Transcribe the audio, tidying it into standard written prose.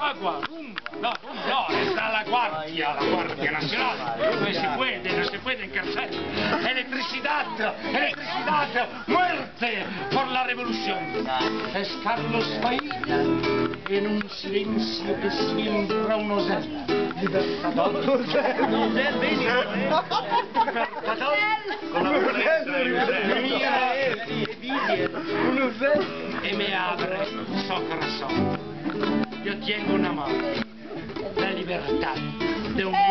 agua, no, está la Guardia Nacional. No se puede encarcelar. Electricidad, muerte por la revolución. Es Carlos Failla en un silencio que siembra un osello. Libertador. Libertador. Con la Y me abre su corazón. Yo tengo un amor, la libertad de un